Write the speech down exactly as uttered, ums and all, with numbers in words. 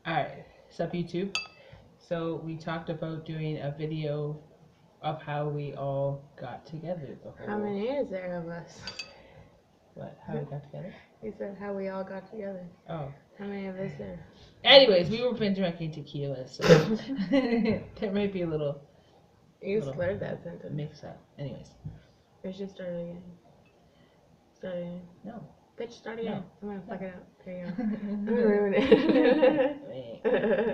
Alright, sup YouTube? So we talked about doing a video of how we all got together. The whole How many is there of us? What? How we got together? You said how we all got together. Oh. How many of us there? Anyways, we were been drinking tequila, so there might be a little. You little slurred that sentence. Mix up. Anyways. We should start it again. Start it again. No. Bitch, start again. No. I'm gonna fuck No. it up. There you go. I'm gonna ruin it.